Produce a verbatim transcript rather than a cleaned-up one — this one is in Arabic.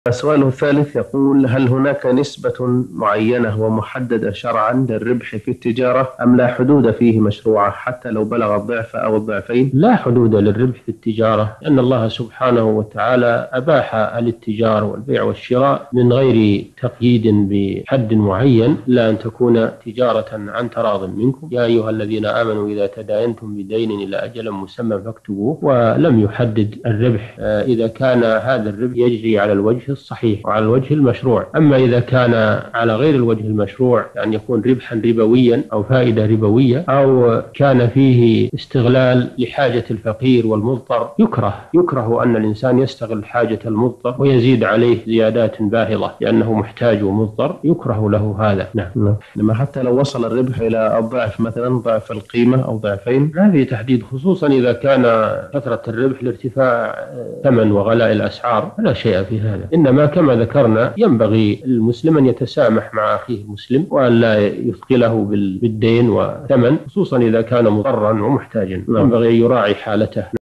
السؤال الثالث يقول: هل هناك نسبة معينة ومحددة شرعا للربح في التجارة أم لا حدود فيه مشروعة حتى لو بلغ الضعف أو الضعفين؟ لا حدود للربح في التجارة، لأن الله سبحانه وتعالى أباح الاتجار والبيع والشراء من غير تقييد بحد معين، إلا أن تكون تجارة عن تراض منكم. يا أيها الذين آمنوا إذا تداينتم بدين إلى أجل مسمى فاكتبوه، ولم يحدد الربح إذا كان هذا الربح يجري على الوجه الصحيح وعلى الوجه المشروع. أما إذا كان على غير الوجه المشروع، يعني يكون ربحا ربويا أو فائدة ربوية، أو كان فيه استغلال لحاجة الفقير والمضطر، يكره يكره أن الإنسان يستغل حاجة المضطر ويزيد عليه زيادات باهظة لأنه محتاج ومضطر، يكره له هذا. نعم. لما حتى لو وصل الربح إلى الضعف، مثلا ضعف القيمة أو ضعفين، ما في تحديد، خصوصا إذا كان كثرة الربح لارتفاع ثمن وغلاء الأسعار، لا شيء في هذا. إنما كما ذكرنا ينبغي المسلم أن يتسامح مع أخيه المسلم وأن لا يثقله بالدين وثمن، خصوصا إذا كان مضطرا ومحتاجا، ينبغي أن يراعي حالته.